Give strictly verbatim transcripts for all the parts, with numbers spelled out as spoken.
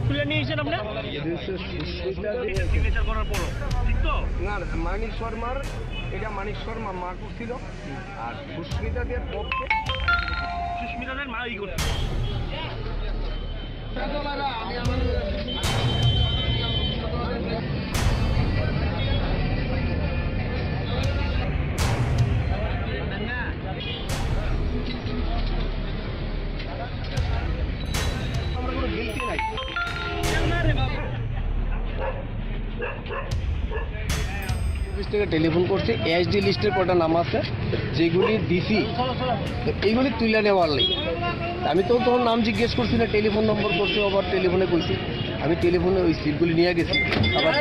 তুলে নিয়েছেন আপনি সিগনেচার করার পরও, ঠিক তো? না মানিক শর্মার, এটা মানিক শর্মা মা করছিল, আর সুস্মিতাদের পক্ষে সুস্মিতাদের মা ই করছে। আমরা কোনো গিলতি নাই। থেকে টেলিফোন করছে, এইচডি লিস্টের কটা নাম আছে যেগুলি দিছি, এইগুলি তুলে নেওয়ার নেই। আমি তো তখন নাম জিজ্ঞেস করছি না, টেলিফোন নম্বর করছে, আবার টেলিফোনে কইছি, আমি টেলিফোনে ওই সিটগুলি নিয়ে গেছি। আবার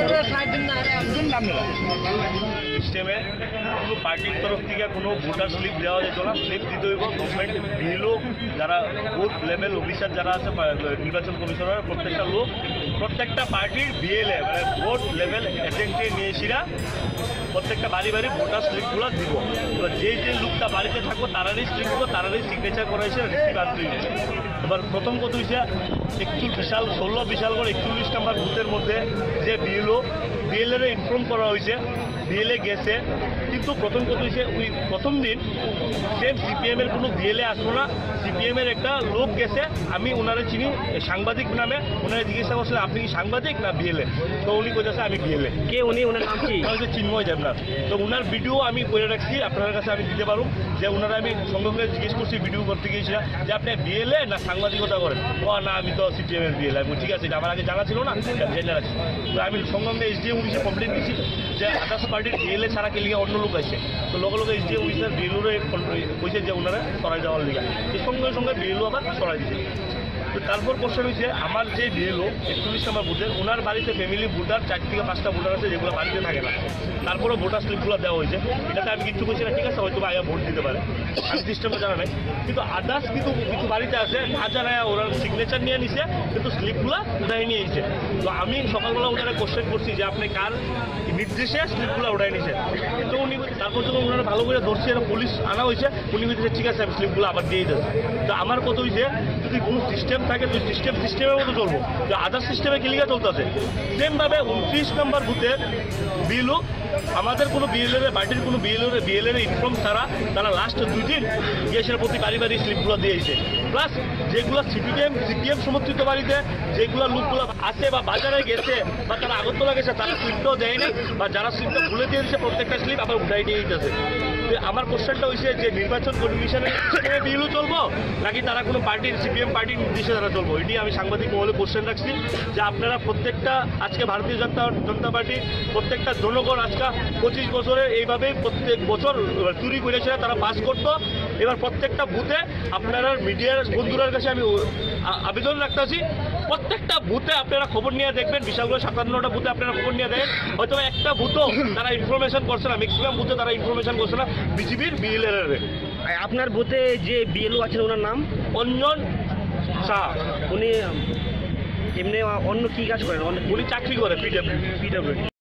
সিস্টেমে কোনো পার্টির তরফ থেকে কোনো ভোটার স্লিপ দেওয়া যেত না, স্লিপ দিতে হইব গভর্নমেন্ট বিএলও যারা বুথ লেভেল অফিসার যারা আছে নির্বাচন কমিশনার, প্রত্যেকটা লোক প্রত্যেকটা পার্টির বিএলএ মানে ভোট লেভেল এজেন্টে নিয়ে এসিরা প্রত্যেকটা বাড়ি বাড়ি ভোটার স্লিপগুলো দিব। এবার যে যে লোকটা বাড়িতে থাকবো তারারই স্লিপগুলো তারারই সিগনেচার করাইছে, রিসিভ আনতে হয়েছে। এবার প্রথম কথা হয়েছে একচুল বিশাল ষোলো বিশাল করে একচল্লিশ নম্বর বুথের মধ্যে যে বিএলও বিএলএর ইনফর্ম করা হয়েছে, বিএলএ গেছে, কিন্তু প্রথম কথা হয়েছে ওই প্রথম দিন সেম সিপিএমের কোনো বিএলএ আসলো না, সিপিএমের একটা লোক গেছে, আমি ওনারে চিনি সাংবাদিক নামে, ওনারা জিজ্ঞাসা করছিলেন আপনি কি সাংবাদিক না বিএলএ, তো উনি বলতেছে আমি বিএলএ। কে উনি, ওনার নাম কি? হচ্ছে চিন্ময় দেবনাথ। তো ওনার ভিডিও আমি করে রাখছি, আপনার কাছে আমি দিতে পারব, যে ওনারা আমি সঙ্গে সঙ্গে জিজ্ঞেস করছি ভিডিও করতে গিয়েছিলাম যে আপনি বিএলএ না সাংবাদিকতা করেন, ও না আমি তো সিপিএমের বিএলএ। আমি ঠিক আছে, এটা আমার আগে জানা ছিল না, জেনে রাখছি। তো আমি সঙ্গে সঙ্গে এসডিএম অফিসে কমপ্লেন দিচ্ছি যে আদার্স পার্টির বিএলএ ছাড়া কে লিগে অন্য লোক আসছে, তো লোক লোক এসডিএম অফিসার বিএলওরে কইছে যে ওনারা সরাই যাওয়ার লিগা, এই সঙ্গে সঙ্গে বিএলও আবার সরাই দিচ্ছে। তো তারপর কোশ্চেন হয়েছে আমার যে বিএলও একচল্লিশ নম্বর বুথের, ওনার বাড়িতে ফ্যামিলি ভোটার চার থেকে পাঁচটা ভোটার আছে যেগুলো বাড়িতে থাকে না, তারপরেও ভোটার স্লিপগুলো দেওয়া হয়েছে। এটাতে আমি কিছু বলছি না, ঠিক আছে হয়তো আগে ভোট দিতে পারে, আমি সিস্টেমটা জানা নাই, কিন্তু আদার্স কিন্তু কিছু বাড়িতে আছে না জানায় ওরা সিগনেচার নিয়ে নিছে কিন্তু স্লিপগুলো উঠাই নিয়ে এসেছে। তো আমি সকালবেলা ওনারা কোশ্চেন করছি যে আপনি কার নির্দেশে স্লিপগুলো উঠাই নিয়েছে, তো উনি তারপর যখন ওনারা ভালো করে ধরছে, পুলিশ আনা হয়েছে, উনি বলছে ঠিক আছে আমি স্লিপগুলো আবার দিয়ে দিচ্ছি। তো আমার কথা হয়েছে যদি কোনো সিস্টেম থাকে তো সিস্টেম সিস্টেমের মতো চলবো, তো আদার সিস্টেমে কিলিগা চলতেছে সেমভাবে উনত্রিশ নম্বর বুথের বিএলও আমাদের কোনো বিএলএর পার্টির কোনো বিএলএর বিএলএর ইনফর্ম ছাড়া তারা লাস্ট দুই দিন গিয়ে সেটা প্রতি বাড়ি বাড়ি স্লিপগুলো দিয়েছে। প্লাস যেগুলো সিপিএম সিপিএম সমর্থিত বাড়িতে যেগুলো লোকগুলো আছে বা বাজারে গেছে বা তারা আগরতলা গেছে তারা স্লিপটাও দেয়নি, বা যারা স্লিপটা ভুলে দিয়ে দিচ্ছে প্রত্যেকটা স্লিপ আবার উঠাই নিয়ে দিতেছে। আমার কোশ্চেনটা হয়েছে যে নির্বাচন কমিশনের বিএলও চলবো নাকি তারা কোনো পার্টির সিপিএম পার্টির নির্দেশে তারা চলবো, এটি আমি সাংবাদিক মহলে কোশ্চেন রাখছি যে আপনারা প্রত্যেকটা আজকে ভারতীয় জনতা জনতা পার্টি প্রত্যেকটা জনগণ আজকে পঁচিশ বছরে এইভাবে প্রত্যেক বছর চুরি করেছে তারা পাস করতো। এবার প্রত্যেকটা বুথে আপনারা মিডিয়ার বন্ধুদের কাছে আমি আবেদন রাখতেছি প্রত্যেকটা বুথে আপনারা খবর নিয়ে দেখবেন, বিশাল করে সাতান্নটা বুথে আপনারা খবর নিয়ে দেখেন, হয়তো একটা বুথও তারা ইনফরমেশন করছে না, ম্যাক্সিমাম বুথে তারা ইনফরমেশন করছে না বিজেপির বিএলএর। আপনার বুথে যে বিএলও আছেন ওনার নাম অঞ্জন শাহ, উনি এমনি অন্য কি কাজ করেন? উনি চাকরি করে পিডব্লিউ পিডব্লিউ